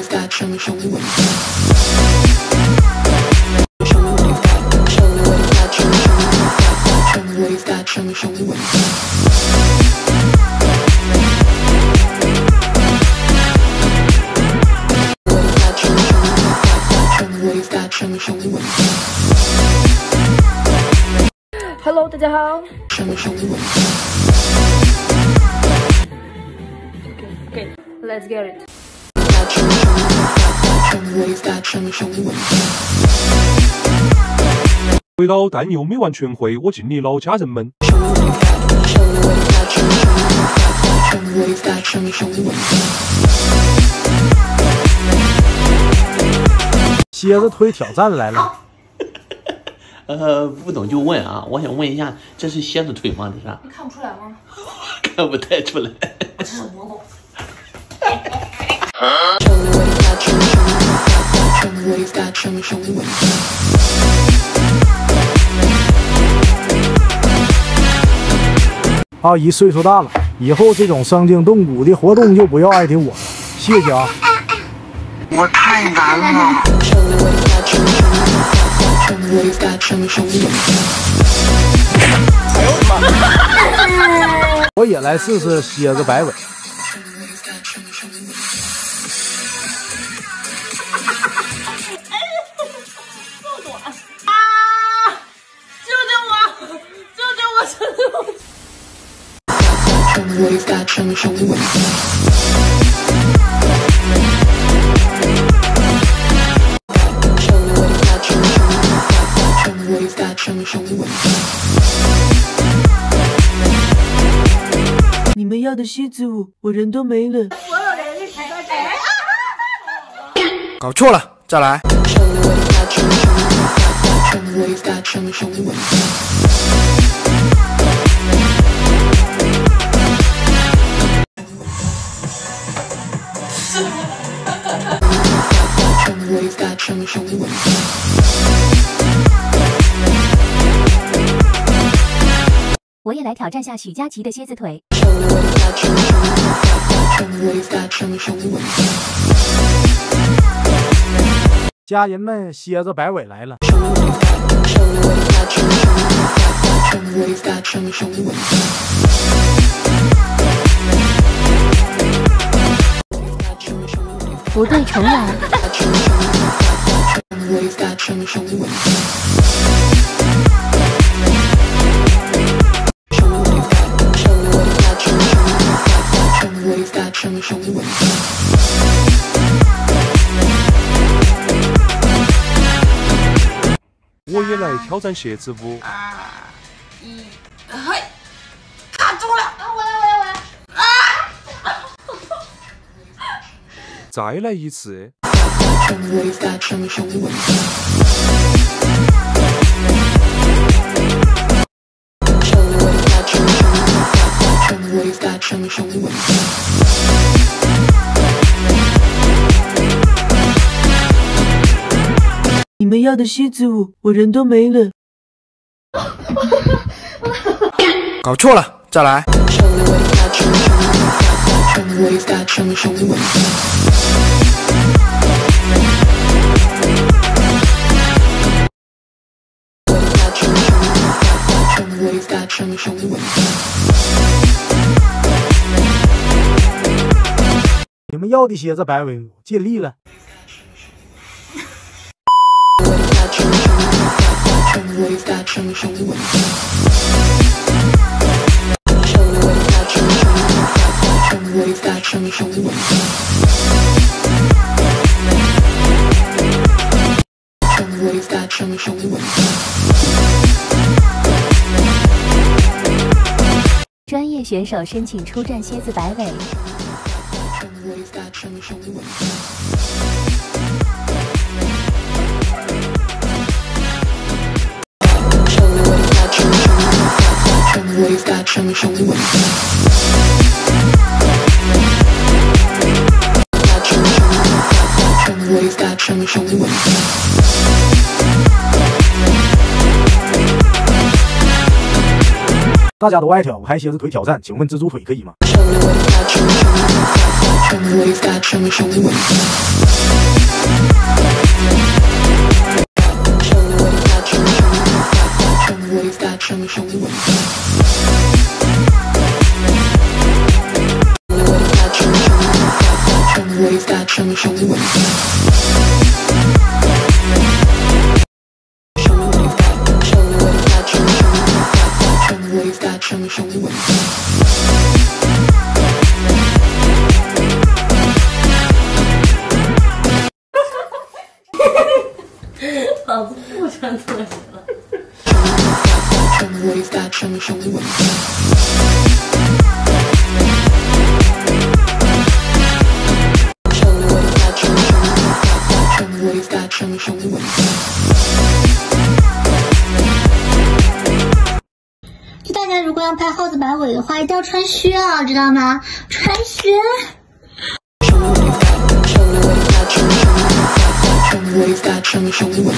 Hello， 大家好。Okay, let's get it。 回到但又没完全会，我敬你老家人们。 蝎子腿挑战来了。 不懂就问啊，我想问一下，这是蝎子腿吗？这是？ 你看不出来吗？ 看不太出来。 我这是蘑菇。 阿姨岁数大了，以后这种伤筋动骨的活动就不要艾特我，谢谢啊。 我太难了。 哎呦我的妈！我也来试试蝎子摆尾。 你们要的蝎子舞，我人都没了。 搞错了，再来。 我也来挑战下许佳琪的蝎子腿。 家人们，蝎子摆尾来了。 不对，重来。 我也来挑战蝎子舞。 嘿，卡住了！ 我来！ 再来一次。 你们要的蝎子舞，我人都没了。 搞错了，再来。你们要的蝎子摆尾舞尽力了。 专业选手申请出战蝎子摆尾。 大家都爱挑拍蝎子腿挑战，请问蜘蛛腿可以吗？ 老子不穿拖鞋了。 就大家如果要拍耗子摆尾的话，一定要穿靴啊，知道吗？穿靴。Show me what you've got, show me what you've got, show me what you've got, show me what you've got, show me what you've got.